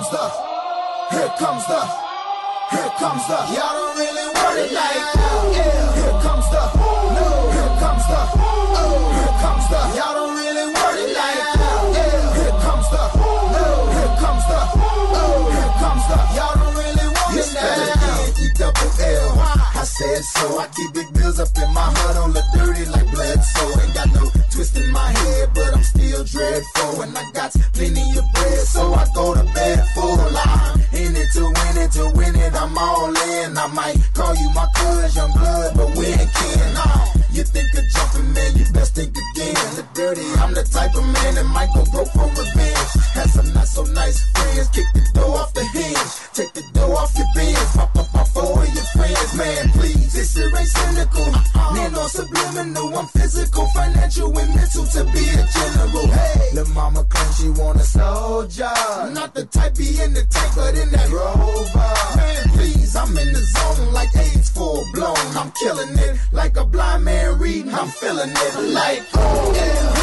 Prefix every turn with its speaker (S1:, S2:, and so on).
S1: y'all don't really want it like that. Yeah. Here comes the, no. Here comes the, oh. Here comes the, y'all don't really want it like that. Yeah. Here comes the, no. Here comes the, oh. Here comes the, y'all don't really want it like E-double-L. I said so. I keep big bills up in my heart on the dirty like blood. So ain't got no twist in my head, but I'm still dreadful. And I got plenty of bread, so I go to bed full. I'm in it to win it, to win it. I'm all in. I might call you my cuz, young blood, but we ain't kin. You think of jumping, man, you best think again. The dirty, I'm the type of man that might go broke for revenge. Had some not so nice friends, kick the door off the hinge, take the door off your bins, pop up off all of your friends, man, please. This shit ain't cynical, nano subliminal. I'm physical, financial, and mental to be a general. Hey, lil' mama claims she want a soldier, not the type be in the tank, but in that Rover. Man, please, I'm in the zone like AIDS full blown. I'm killing it like a blind man reading. I'm feeling it like, oh yeah.